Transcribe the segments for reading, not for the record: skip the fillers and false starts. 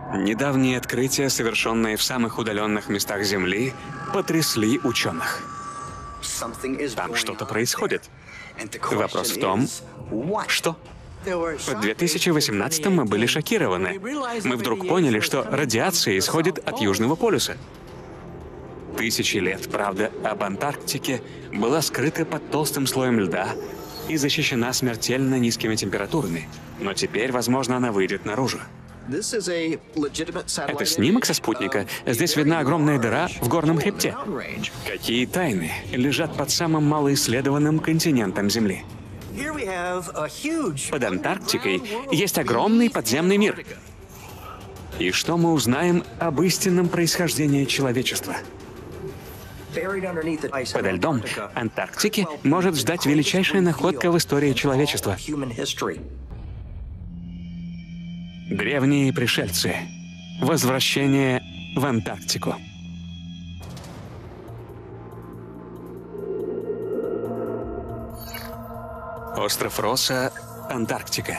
Недавние открытия, совершенные в самых удаленных местах Земли, потрясли ученых. Там что-то происходит. Вопрос в том, что? В 2018-м мы были шокированы. Мы вдруг поняли, что радиация исходит от Южного полюса. Тысячи лет правда об Антарктике была скрыта под толстым слоем льда и защищена смертельно низкими температурами. Но теперь, возможно, она выйдет наружу. Это снимок со спутника. Здесь видна огромная дыра в горном хребте. Какие тайны лежат под самым малоисследованным континентом Земли? Под Антарктикой есть огромный подземный мир. И что мы узнаем об истинном происхождении человечества? Подо льдом Антарктики может ждать величайшая находка в истории человечества. Древние пришельцы. Возвращение в Антарктику. Остров Росса, Антарктика.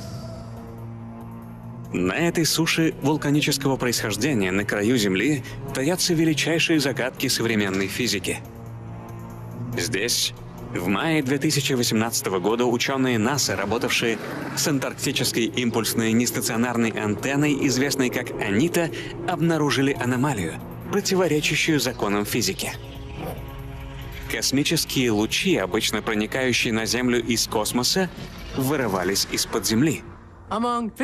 На этой суше вулканического происхождения на краю Земли таятся величайшие загадки современной физики. Здесь, в мае 2018 года, ученые НАСА, работавшие с антарктической импульсной нестационарной антенной, известной как АНИТА, обнаружили аномалию, противоречащую законам физики. Космические лучи, обычно проникающие на Землю из космоса, вырывались из-под Земли. В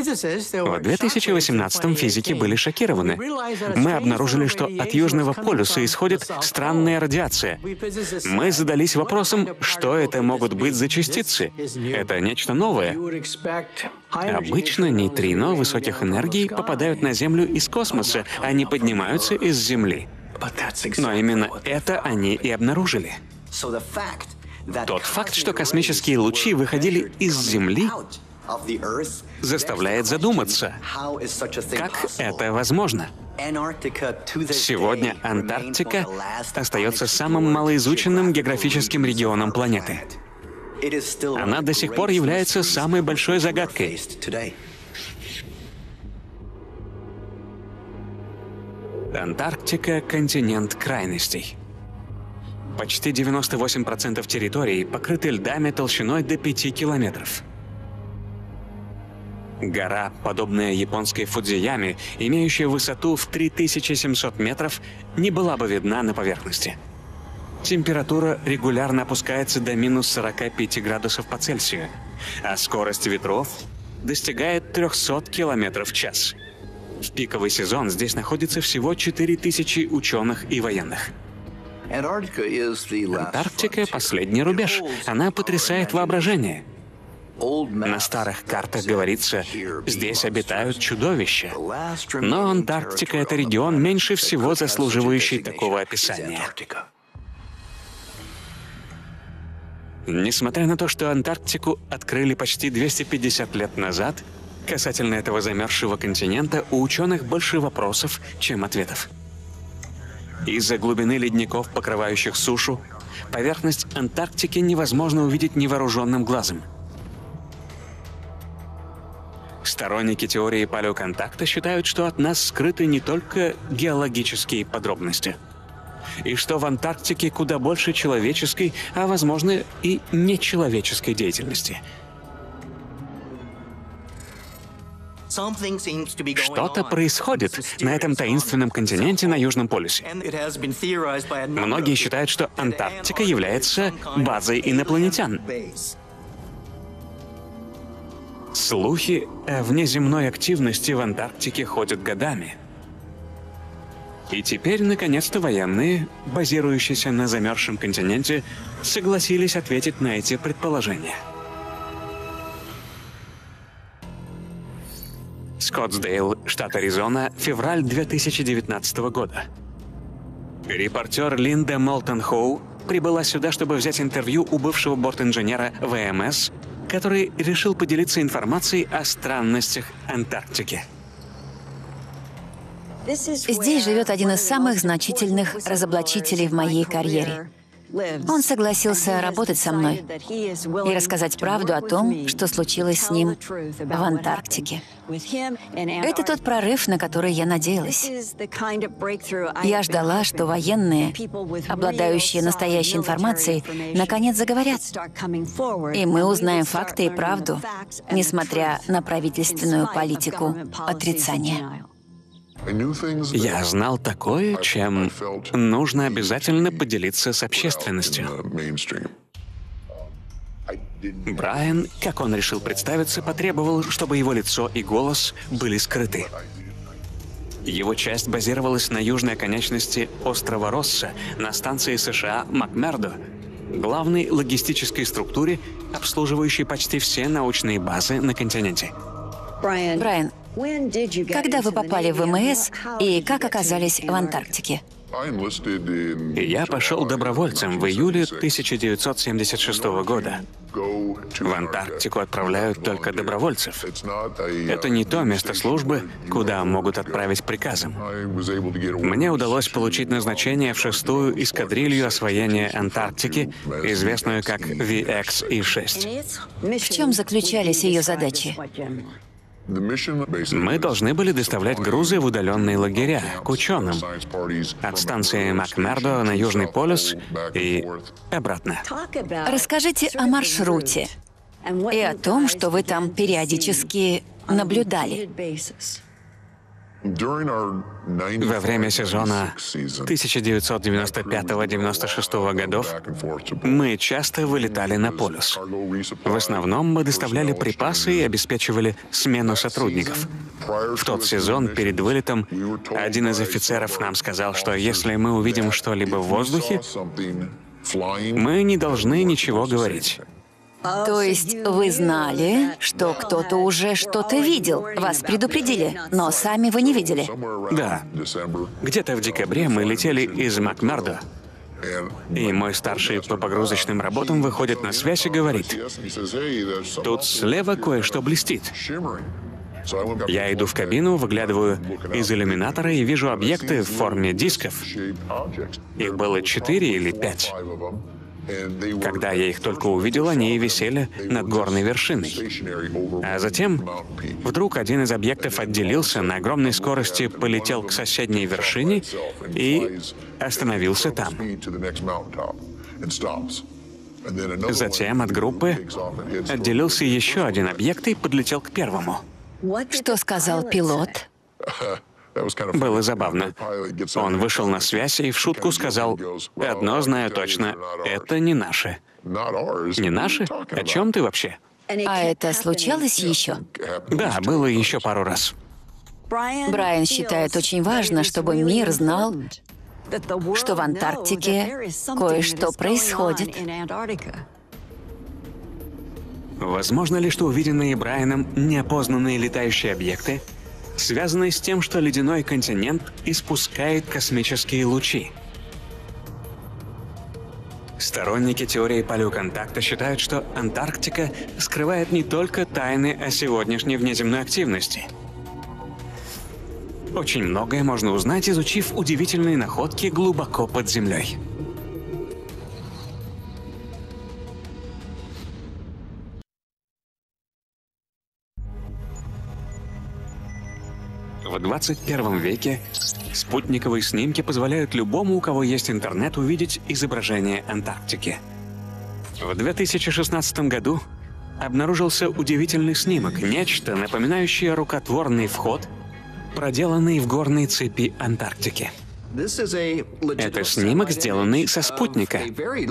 2018-м физики были шокированы. Мы обнаружили, что от Южного полюса исходит странная радиация. Мы задались вопросом, что это могут быть за частицы. Это нечто новое. Обычно нейтрино высоких энергий попадают на Землю из космоса, они поднимаются из Земли. Но именно это они и обнаружили. Тот факт, что космические лучи выходили из Земли, заставляет задуматься, как это возможно. Сегодня Антарктика остается самым малоизученным географическим регионом планеты. Она до сих пор является самой большой загадкой. Антарктика — континент крайностей. Почти 98% территории покрыты льдами толщиной до 5 километров. Гора, подобная японской Фудзияме, имеющая высоту в 3700 метров, не была бы видна на поверхности. Температура регулярно опускается до минус 45 градусов по Цельсию, а скорость ветров достигает 300 километров в час. В пиковый сезон здесь находится всего 4000 ученых и военных. Антарктика — последний рубеж. Она потрясает воображение. На старых картах говорится, здесь обитают чудовища. Но Антарктика — это регион, меньше всего заслуживающий такого описания. Несмотря на то, что Антарктику открыли почти 250 лет назад, касательно этого замерзшего континента у ученых больше вопросов, чем ответов. Из-за глубины ледников, покрывающих сушу, поверхность Антарктики невозможно увидеть невооруженным глазом. Сторонники теории палеоконтакта считают, что от нас скрыты не только геологические подробности, и что в Антарктике куда больше человеческой, а возможно и нечеловеческой деятельности. Что-то происходит на этом таинственном континенте на Южном полюсе. Многие считают, что Антарктика является базой инопланетян. Слухи о внеземной активности в Антарктике ходят годами. И теперь, наконец-то, военные, базирующиеся на замерзшем континенте, согласились ответить на эти предположения. Скоттсдейл, штат Аризона, февраль 2019 года. Репортер Линда Молтон-Хоу прибыла сюда, чтобы взять интервью у бывшего бортинженера ВМС, который решил поделиться информацией о странностях Антарктики. Здесь живет один из самых значительных разоблачителей в моей карьере. Он согласился работать со мной и рассказать правду о том, что случилось с ним в Антарктике. Это тот прорыв, на который я надеялась. Я ждала, что военные, обладающие настоящей информацией, наконец заговорят. И мы узнаем факты и правду, несмотря на правительственную политику отрицания. Я знал такое, чем нужно обязательно поделиться с общественностью. Брайан, как он решил представиться, потребовал, чтобы его лицо и голос были скрыты. Его часть базировалась на южной оконечности острова Росса, на станции США Макмердо, главной логистической структуре, обслуживающей почти все научные базы на континенте. Брайан, когда вы попали в ВМС и как оказались в Антарктике? Я пошел добровольцем в июле 1976 года. В Антарктику отправляют только добровольцев. Это не то место службы, куда могут отправить приказом. Мне удалось получить назначение в 6-ю эскадрилью освоения Антарктики, известную как VXE-6. В чем заключались ее задачи? Мы должны были доставлять грузы в удаленные лагеря к ученым от станции Макмердо на Южный полюс и обратно. Расскажите о маршруте и о том, что вы там периодически наблюдали. Во время сезона 1995-96 годов мы часто вылетали на полюс. В основном мы доставляли припасы и обеспечивали смену сотрудников. В тот сезон перед вылетом один из офицеров нам сказал, что если мы увидим что-либо в воздухе, мы не должны ничего говорить. То есть вы знали, что кто-то уже что-то видел, вас предупредили, но сами вы не видели? Да. Где-то в декабре мы летели из Макмердо, и мой старший по погрузочным работам выходит на связь и говорит: «Тут слева кое-что блестит». Я иду в кабину, выглядываю из иллюминатора и вижу объекты в форме дисков. Их было 4 или 5. Когда я их только увидел, они висели над горной вершиной. А затем вдруг один из объектов отделился, на огромной скорости полетел к соседней вершине и остановился там. Затем от группы отделился еще один объект и подлетел к первому. Что сказал пилот? Было забавно. Он вышел на связь и в шутку сказал: «Одно знаю точно, это не наши». «Не наши? О чем ты вообще?» А это случалось еще? Да, было еще пару раз. Брайан считает очень важно, чтобы мир знал, что в Антарктике кое-что происходит. Возможно ли, что увиденные Брайаном неопознанные летающие объекты связаны с тем, что ледяной континент испускает космические лучи? Сторонники теории палеоконтакта считают, что Антарктика скрывает не только тайны о сегодняшней внеземной активности. Очень многое можно узнать, изучив удивительные находки глубоко под землей. В 21 веке спутниковые снимки позволяют любому, у кого есть интернет, увидеть изображение Антарктики. В 2016 году обнаружился удивительный снимок, нечто напоминающее рукотворный вход, проделанный в горной цепи Антарктики. Это снимок, сделанный со спутника.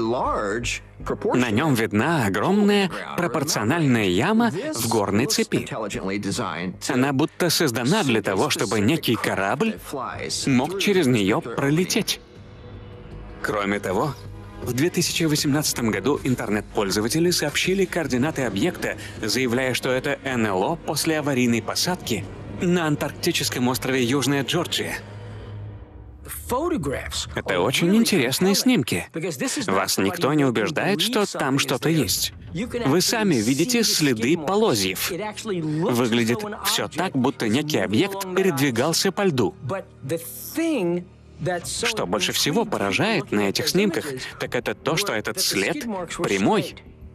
На нем видна огромная пропорциональная яма в горной цепи. Она будто создана для того, чтобы некий корабль мог через нее пролететь. Кроме того, в 2018 году интернет-пользователи сообщили координаты объекта, заявляя, что это НЛО после аварийной посадки на антарктическом острове Южная Джорджия. Это очень интересные снимки. Вас никто не убеждает, что там что-то есть. Вы сами видите следы полозьев. Выглядит все так, будто некий объект передвигался по льду. Что больше всего поражает на этих снимках, так это то, что этот след прямой.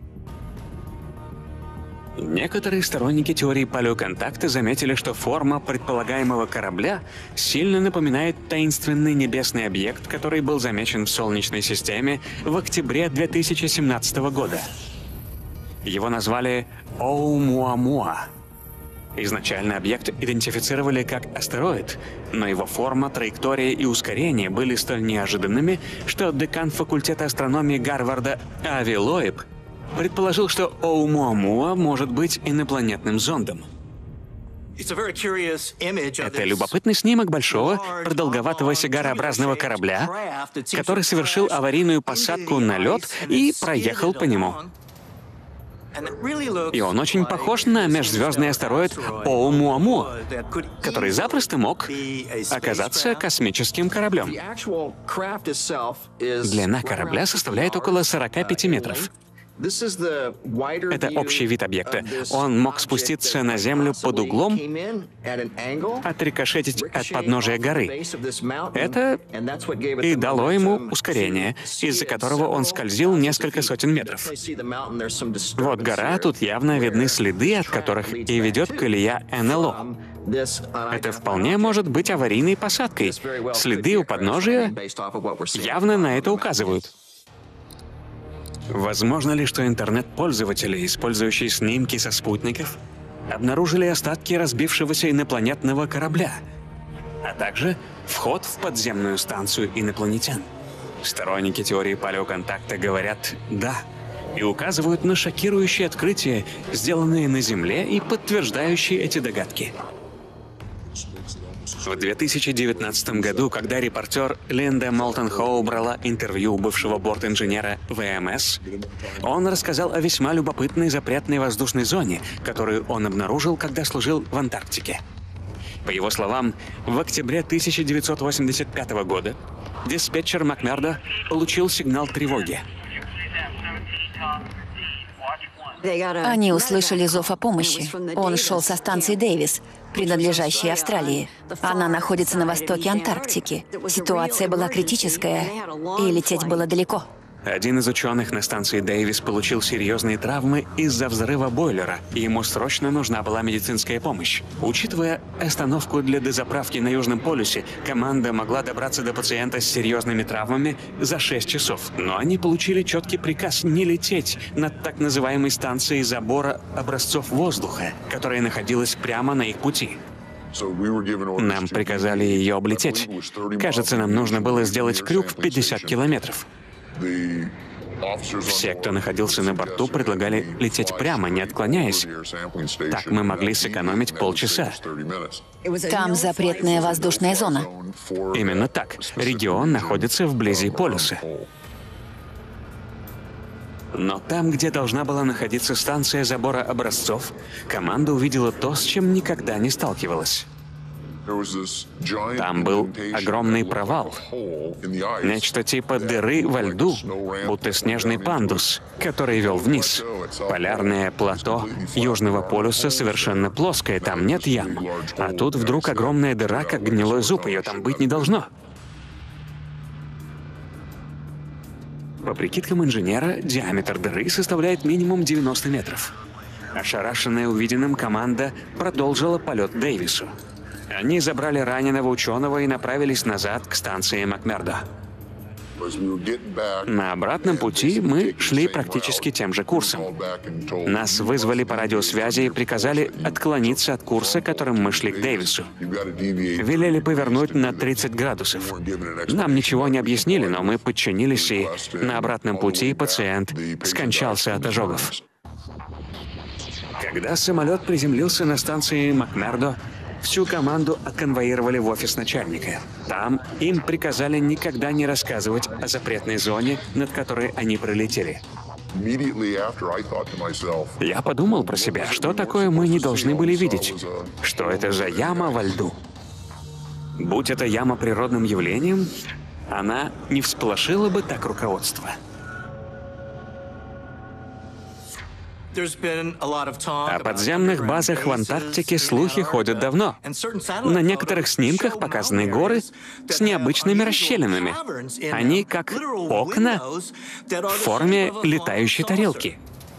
Некоторые сторонники теории палеоконтакта заметили, что форма предполагаемого корабля сильно напоминает таинственный небесный объект, который был замечен в Солнечной системе в октябре 2017 года. Его назвали Оumuamua. Изначально объект идентифицировали как астероид, но его форма, траектория и ускорение были столь неожиданными, что декан факультета астрономии Гарварда Ави Лоеб предположил, что Оumuamua может быть инопланетным зондом. Это любопытный снимок большого, продолговатого сигарообразного корабля, который совершил аварийную посадку на лед и проехал по нему. И он очень похож на межзвездный астероид Оumuamua, который запросто мог оказаться космическим кораблем. Длина корабля составляет около 45 метров. Это общий вид объекта. Он мог спуститься на Землю под углом, отрикошетить от подножия горы. Это и дало ему ускорение, из-за которого он скользил несколько сотен метров. Вот гора, тут явно видны следы, от которых и ведет колея НЛО. Это вполне может быть аварийной посадкой. Следы у подножия явно на это указывают. Возможно ли, что интернет-пользователи, использующие снимки со спутников, обнаружили остатки разбившегося инопланетного корабля, а также вход в подземную станцию инопланетян? Сторонники теории палеоконтакта говорят «да» и указывают на шокирующие открытия, сделанные на Земле и подтверждающие эти догадки. В 2019 году, когда репортер Линда Молтон-Хоу брала интервью у бывшего борт-инженера ВМС, он рассказал о весьма любопытной запретной воздушной зоне, которую он обнаружил, когда служил в Антарктике. По его словам, в октябре 1985 года диспетчер Макмердо получил сигнал тревоги. Они услышали зов о помощи. Он шел со станции Дэвис, принадлежащей Австралии. Она находится на востоке Антарктики. Ситуация была критическая, и лететь было далеко. Один из ученых на станции Дэвис получил серьезные травмы из-за взрыва бойлера, и ему срочно нужна была медицинская помощь. Учитывая остановку для дозаправки на Южном полюсе, команда могла добраться до пациента с серьезными травмами за 6 часов. Но они получили четкий приказ не лететь над так называемой станцией забора образцов воздуха, которая находилась прямо на их пути. Нам приказали ее облететь. Кажется, нам нужно было сделать крюк в 50 километров. Все, кто находился на борту, предлагали лететь прямо, не отклоняясь. Так мы могли сэкономить полчаса. Там запретная воздушная зона. Именно так. Регион находится вблизи полюса. Но там, где должна была находиться станция забора образцов, команда увидела то, с чем никогда не сталкивалась. Там был огромный провал. Нечто типа дыры во льду, будто снежный пандус, который вел вниз. Полярное плато Южного полюса совершенно плоское, там нет ям. А тут вдруг огромная дыра, как гнилой зуб, ее там быть не должно. По прикидкам инженера, диаметр дыры составляет минимум 90 метров. Ошарашенная увиденным, команда продолжила полет к Дэвису. Они забрали раненого ученого и направились назад к станции Макмердо. На обратном пути мы шли практически тем же курсом. Нас вызвали по радиосвязи и приказали отклониться от курса, которым мы шли к Дэвису. Велели повернуть на 30 градусов. Нам ничего не объяснили, но мы подчинились, и на обратном пути пациент скончался от ожогов. Когда самолет приземлился на станции Макмердо, всю команду отконвоировали в офис начальника. Там им приказали никогда не рассказывать о запретной зоне, над которой они пролетели. Я подумал про себя, что такое мы не должны были видеть. Что это за яма во льду? Будь эта яма природным явлением, она не всполошила бы так руководство. О подземных базах в Антарктике слухи ходят давно. На некоторых снимках показаны горы с необычными расщелинами. Они как окна в форме летающей тарелки.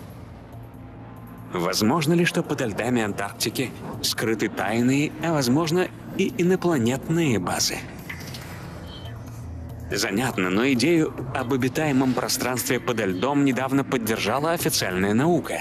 Возможно ли, что подо льдами Антарктики скрыты тайные, а возможно и инопланетные базы? Занятно, но идею об обитаемом пространстве подо льдом недавно поддержала официальная наука.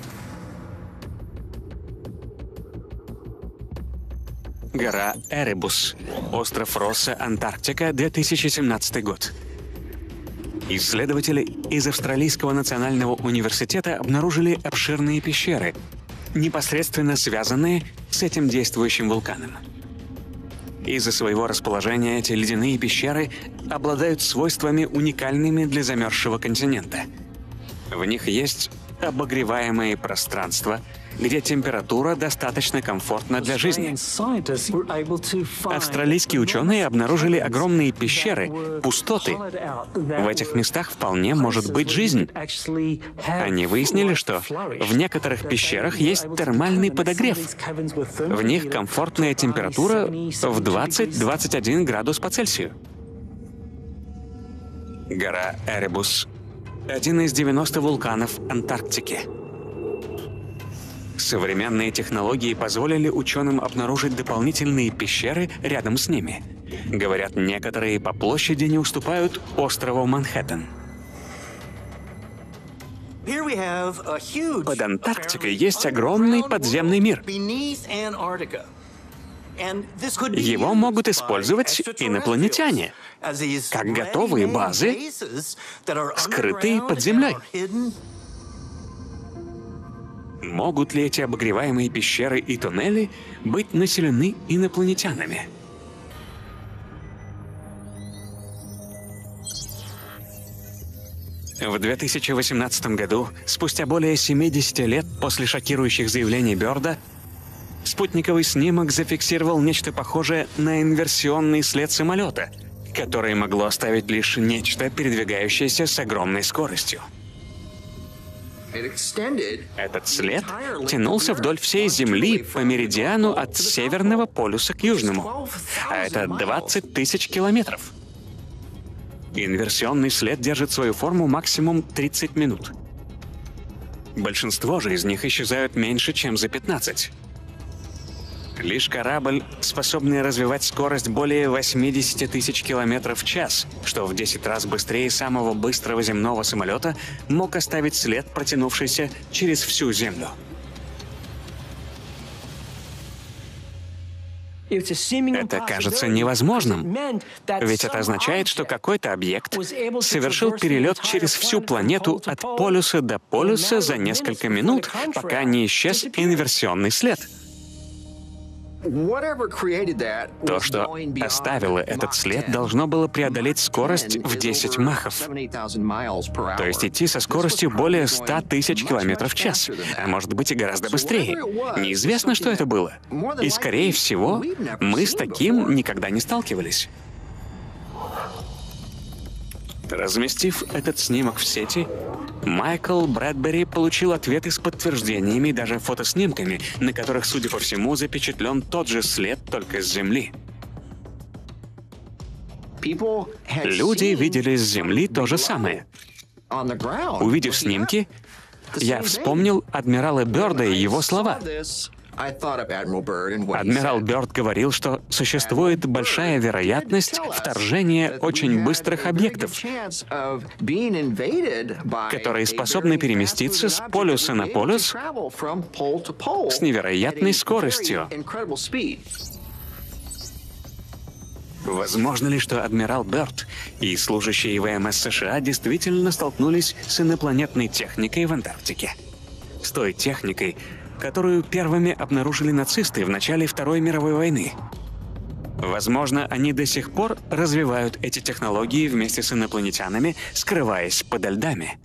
Гора Эребус, остров Росса, Антарктика, 2017 год. Исследователи из Австралийского национального университета обнаружили обширные пещеры, непосредственно связанные с этим действующим вулканом. Из-за своего расположения эти ледяные пещеры обладают свойствами, уникальными для замерзшего континента. В них есть обогреваемые пространства, где температура достаточно комфортна для жизни. Австралийские ученые обнаружили огромные пещеры, пустоты. В этих местах вполне может быть жизнь. Они выяснили, что в некоторых пещерах есть термальный подогрев. В них комфортная температура в 20-21 градус по Цельсию. Гора Эребус — один из 90 вулканов Антарктики. Современные технологии позволили ученым обнаружить дополнительные пещеры рядом с ними. Говорят, некоторые по площади не уступают острову Манхэттен. Под Антарктикой есть огромный подземный мир. Его могут использовать инопланетяне, как готовые базы, скрытые под землей. Могут ли эти обогреваемые пещеры и туннели быть населены инопланетянами? В 2018 году, спустя более 70 лет после шокирующих заявлений Бёрда, спутниковый снимок зафиксировал нечто похожее на инверсионный след самолета, который могло оставить лишь нечто, передвигающееся с огромной скоростью. Этот след тянулся вдоль всей Земли по меридиану от Северного полюса к Южному, а это 20 тысяч километров. Инверсионный след держит свою форму максимум 30 минут. Большинство же из них исчезают меньше, чем за 15. Лишь корабль, способный развивать скорость более 80 тысяч километров в час, что в 10 раз быстрее самого быстрого земного самолета, мог оставить след, протянувшийся через всю Землю. Это кажется невозможным, ведь это означает, что какой-то объект совершил перелет через всю планету от полюса до полюса за несколько минут, пока не исчез инверсионный след. То, что оставило этот след, должно было преодолеть скорость в 10 махов. То есть идти со скоростью более 100 тысяч километров в час, а может быть и гораздо быстрее. Неизвестно, что это было. И, скорее всего, мы с таким никогда не сталкивались. Разместив этот снимок в сети, Майкл Брэдбери получил ответы с подтверждениями и даже фотоснимками, на которых, судя по всему, запечатлен тот же след, только с Земли. Люди видели с Земли то же самое. Увидев снимки, я вспомнил адмирала Бёрда и его слова. Адмирал Бёрд говорил, что существует большая вероятность вторжения очень быстрых объектов, которые способны переместиться с полюса на полюс с невероятной скоростью. Возможно ли, что адмирал Бёрд и служащие ВМС США действительно столкнулись с инопланетной техникой в Антарктике? С той техникой, которую первыми обнаружили нацисты в начале Второй мировой войны. Возможно, они до сих пор развивают эти технологии вместе с инопланетянами, скрываясь подо льдами.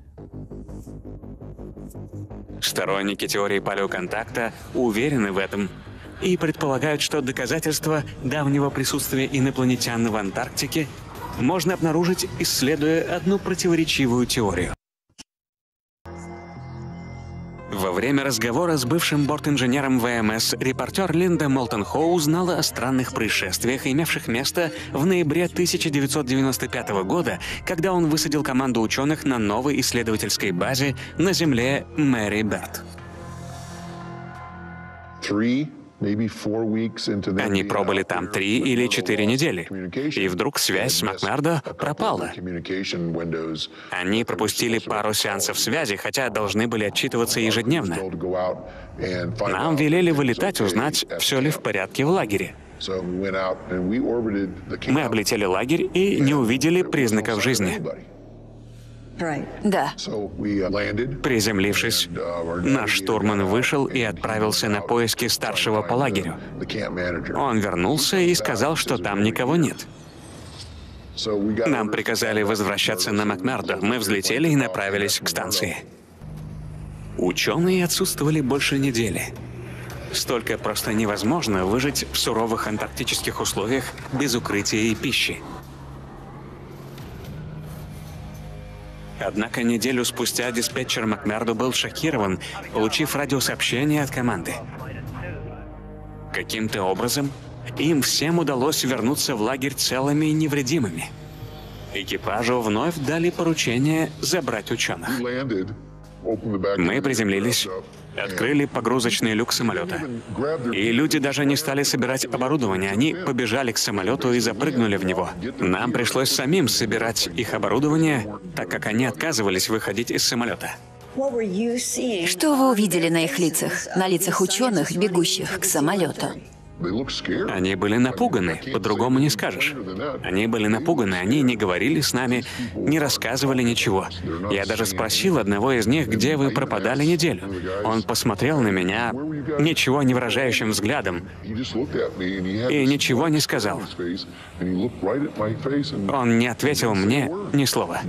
Сторонники теории палеоконтакта уверены в этом и предполагают, что доказательства давнего присутствия инопланетян в Антарктике можно обнаружить, исследуя одну противоречивую теорию. Во время разговора с бывшим бортинженером ВМС репортер Линда Молтон Хоу узнала о странных происшествиях, имевших место в ноябре 1995 года, когда он высадил команду ученых на новой исследовательской базе на Земле Мэри Берт. Они пробыли там 3 или 4 недели, и вдруг связь с Макмердо пропала. Они пропустили пару сеансов связи, хотя должны были отчитываться ежедневно. Нам велели вылетать, узнать, все ли в порядке в лагере. Мы облетели лагерь и не увидели признаков жизни. Да. Приземлившись, наш штурман вышел и отправился на поиски старшего по лагерю. Он вернулся и сказал, что там никого нет. Нам приказали возвращаться на Макмердо. Мы взлетели и направились к станции. Ученые отсутствовали больше недели. Столько просто невозможно выжить в суровых антарктических условиях без укрытия и пищи. Однако неделю спустя диспетчер Макмердо был шокирован, получив радиосообщение от команды. Каким-то образом им всем удалось вернуться в лагерь целыми и невредимыми. Экипажу вновь дали поручение забрать ученых. Мы приземлились, открыли погрузочный люк самолета. И люди даже не стали собирать оборудование, они побежали к самолету и запрыгнули в него. Нам пришлось самим собирать их оборудование, так как они отказывались выходить из самолета. Что вы увидели на их лицах? На лицах ученых, бегущих к самолету? Они были напуганы, по-другому не скажешь. Они были напуганы, они не говорили с нами, не рассказывали ничего. Я даже спросил одного из них, где вы пропадали неделю. Он посмотрел на меня ничего не выражающим взглядом и ничего не сказал. Он не ответил мне ни слова.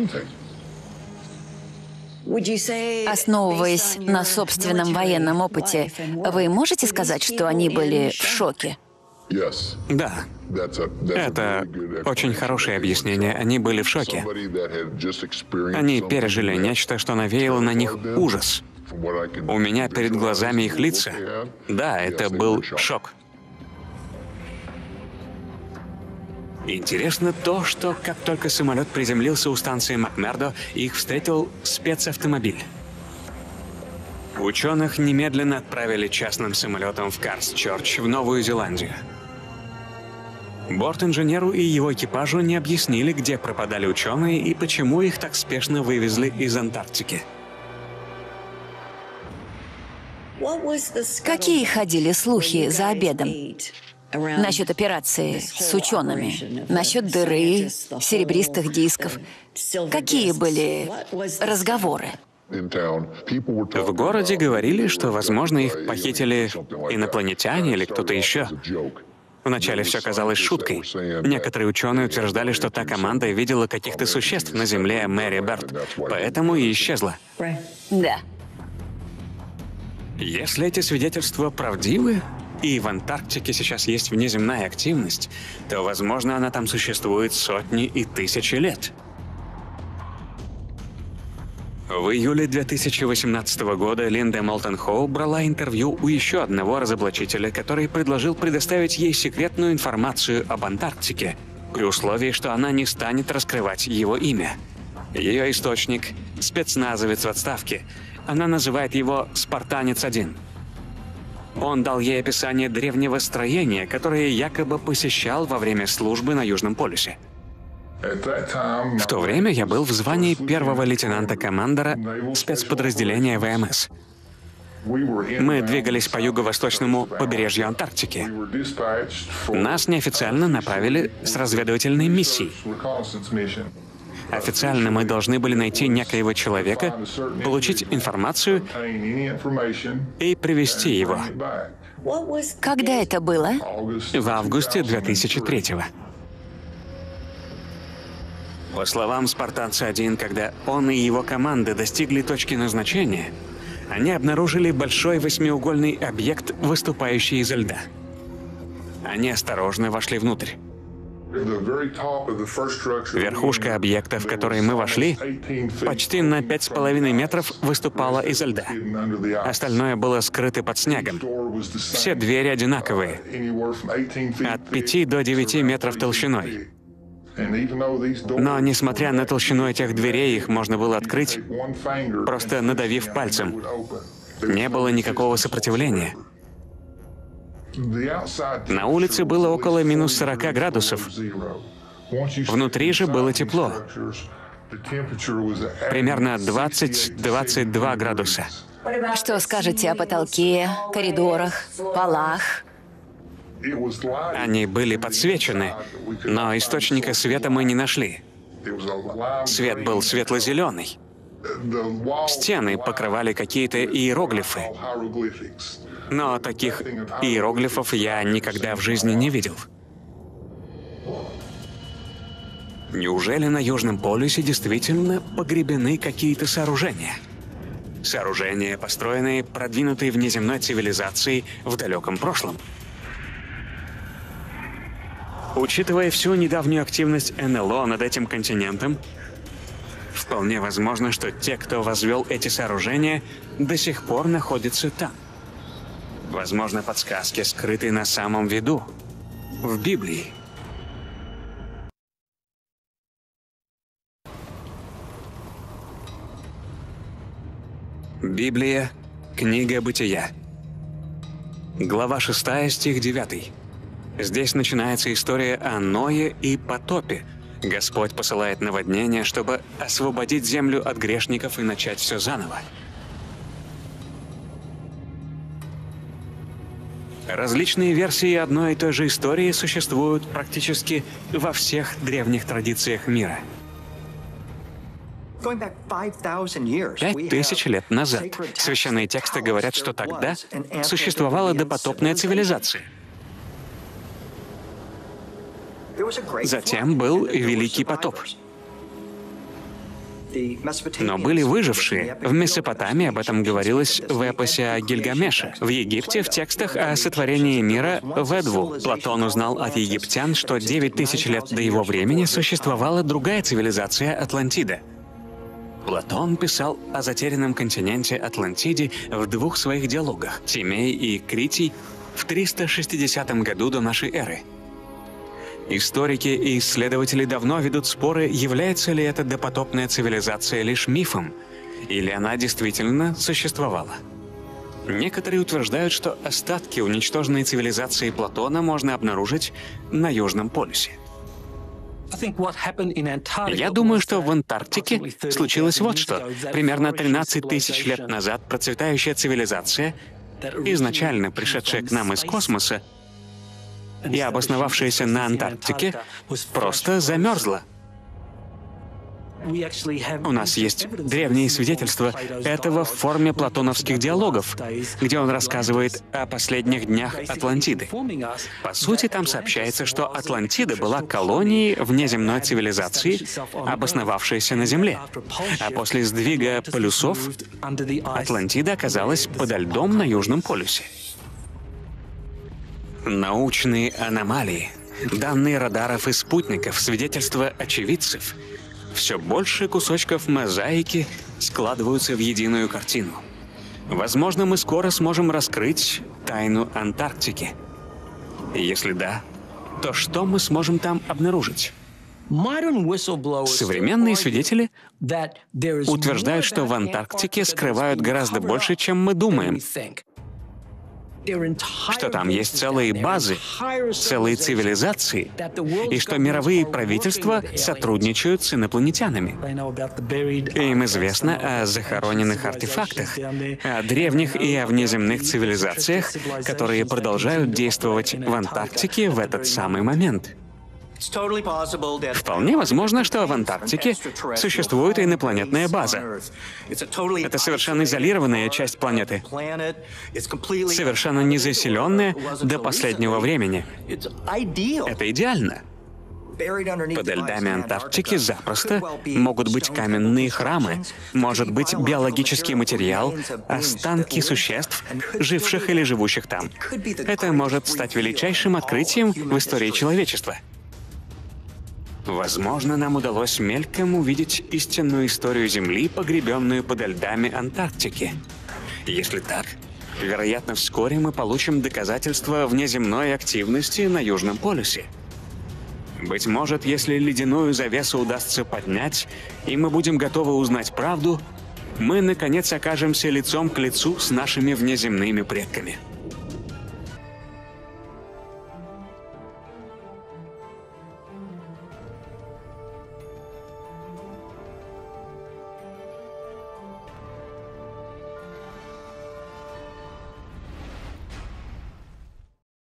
Основываясь на собственном военном опыте, вы можете сказать, что они были в шоке? Да. Это очень хорошее объяснение. Они были в шоке. Они пережили нечто, что навеяло на них ужас. У меня перед глазами их лица. Да, это был шок. Интересно то, что как только самолет приземлился у станции Макмердо, их встретил спецавтомобиль. Ученых немедленно отправили частным самолетом в Крайстчерч, в Новую Зеландию. Борт-инженеру и его экипажу не объяснили, где пропадали ученые и почему их так спешно вывезли из Антарктики. Какие ходили слухи за обедом? Насчет операции с учеными, насчет дыры, серебристых дисков. Какие были разговоры? В городе говорили, что, возможно, их похитили инопланетяне или кто-то еще. Вначале все казалось шуткой. Некоторые ученые утверждали, что та команда видела каких-то существ на Земле Мэри Берт, поэтому и исчезла. Да. Если эти свидетельства правдивы, и в Антарктике сейчас есть внеземная активность, то, возможно, она там существует сотни и тысячи лет. В июле 2018 года Линда Молтон Хоу брала интервью у еще одного разоблачителя, который предложил предоставить ей секретную информацию об Антарктике, при условии, что она не станет раскрывать его имя. Ее источник — спецназовец в отставке. Она называет его «Спартанец-1». Он дал ей описание древнего строения, которое якобы посещал во время службы на Южном полюсе. В то время я был в звании первого лейтенанта-командора спецподразделения ВМС. Мы двигались по юго-восточному побережью Антарктики. Нас неофициально направили с разведывательной миссией. Официально мы должны были найти некоего человека, получить информацию и привести его. Когда это было? В августе 2003-го. По словам Спартанца-1, когда он и его команда достигли точки назначения, они обнаружили большой восьмиугольный объект, выступающий изо льда. Они осторожно вошли внутрь. Верхушка объекта, в который мы вошли, почти на 5,5 метров выступала изо льда. Остальное было скрыто под снегом. Все двери одинаковые, от 5 до 9 метров толщиной. Но, несмотря на толщину этих дверей, их можно было открыть, просто надавив пальцем. Не было никакого сопротивления. На улице было около минус 40 градусов. Внутри же было тепло. Примерно 20-22 градуса. Что скажете о потолке, коридорах, полах? Они были подсвечены, но источника света мы не нашли. Свет был светло-зеленый. Стены покрывали какие-то иероглифы. Но таких иероглифов я никогда в жизни не видел. Неужели на Южном полюсе действительно погребены какие-то сооружения? Сооружения, построенные продвинутой внеземной цивилизацией в далеком прошлом. Учитывая всю недавнюю активность НЛО над этим континентом, вполне возможно, что те, кто возвел эти сооружения, до сих пор находятся там. Возможно, подсказки скрыты на самом виду, в Библии. Библия, книга Бытия. Глава 6, стих 9. Здесь начинается история о Ное и потопе. Господь посылает наводнение, чтобы освободить землю от грешников и начать все заново. Различные версии одной и той же истории существуют практически во всех древних традициях мира. 5000 лет назад священные тексты говорят, что тогда существовала допотопная цивилизация. Затем был Великий потоп. Но были выжившие. В Месопотамии об этом говорилось в эпосе о Гильгамеше. В Египте в текстах о сотворении мира в Эдву Платон узнал от египтян, что 9000 лет до его времени существовала другая цивилизация Атлантида. Платон писал о затерянном континенте Атлантиде в двух своих диалогах «Тимей» и «Критий» в 360 году до нашей эры. Историки и исследователи давно ведут споры, является ли эта допотопная цивилизация лишь мифом, или она действительно существовала. Некоторые утверждают, что остатки уничтоженной цивилизации Платона можно обнаружить на Южном полюсе. Я думаю, что в Антарктике случилось вот что. Примерно 13 тысяч лет назад процветающая цивилизация, изначально пришедшая к нам из космоса, и обосновавшаяся на Антарктике, просто замерзла. У нас есть древние свидетельства этого в форме платоновских диалогов, где он рассказывает о последних днях Атлантиды. По сути, там сообщается, что Атлантида была колонией внеземной цивилизации, обосновавшейся на Земле. А после сдвига полюсов Атлантида оказалась подо льдом на Южном полюсе. Научные аномалии, данные радаров и спутников, свидетельства очевидцев — все больше кусочков мозаики складываются в единую картину. Возможно, мы скоро сможем раскрыть тайну Антарктики. И если да, то что мы сможем там обнаружить? Современные свидетели утверждают, что в Антарктике скрывают гораздо больше, чем мы думаем. Что там есть целые базы, целые цивилизации, и что мировые правительства сотрудничают с инопланетянами. Им известно о захороненных артефактах, о древних и о внеземных цивилизациях, которые продолжают действовать в Антарктике в этот самый момент. Вполне возможно, что в Антарктике существует инопланетная база. Это совершенно изолированная часть планеты, совершенно не заселенная до последнего времени. Это идеально. Под льдами Антарктики запросто могут быть каменные храмы, может быть биологический материал, останки существ, живших или живущих там. Это может стать величайшим открытием в истории человечества. Возможно, нам удалось мельком увидеть истинную историю Земли, погребенную подо льдами Антарктики. Если так, вероятно, вскоре мы получим доказательства внеземной активности на Южном полюсе. Быть может, если ледяную завесу удастся поднять, и мы будем готовы узнать правду, мы, наконец, окажемся лицом к лицу с нашими внеземными предками.